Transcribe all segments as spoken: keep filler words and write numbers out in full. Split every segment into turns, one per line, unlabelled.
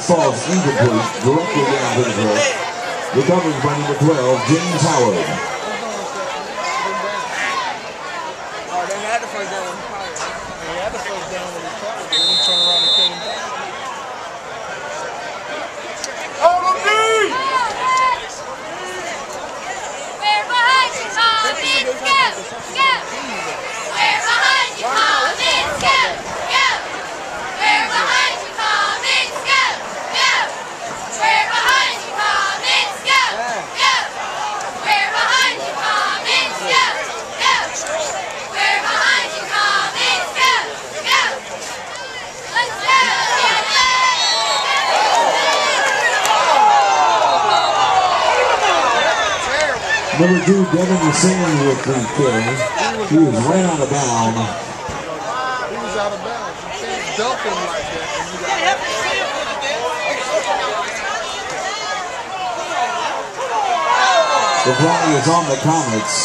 falls incomplete, directly down to the turf. Recovers by number twelve, James Howard.
Oh, they had the first down when he caught it. They had the first down when he caught it, then he turned around and came back.
Hold him deep!
We're behind you, Comets, go! Go! We're behind you, Comets, go! Go! We're behind you, Comets, go! Go! We're behind you, Comets, go! Go! We're behind you, Comets, go! Go! We're behind you, Comets, go! Go! Let's go!
Number two, Devin Hussein with the carry. He was right out of bounds.
He was out of bounds. You can't dump him like that. And you got
The flag is on the Comets.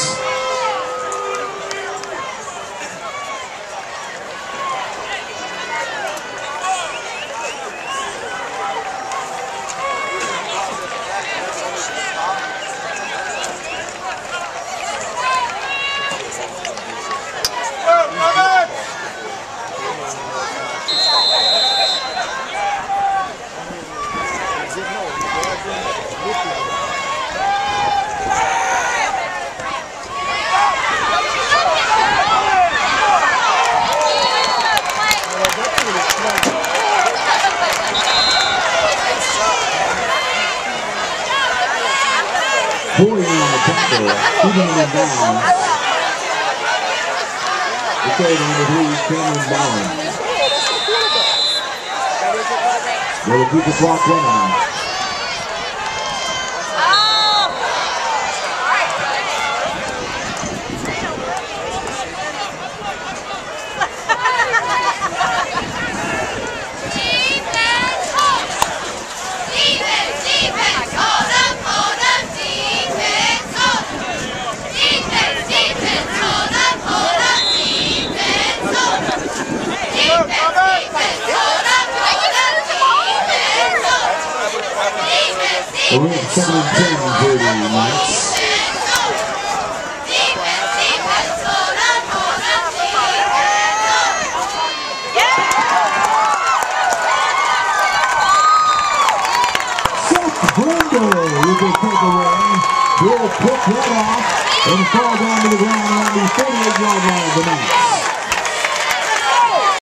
forty on the tackle, keeping him down. The third on the three, Cameron Bowen. They'll keep the clock running. We're at seven and ten for the Knights. Seth Brindle with the takeaway. He'll pick that off and fall down to the ground around the forty-eight yard line of the Knights.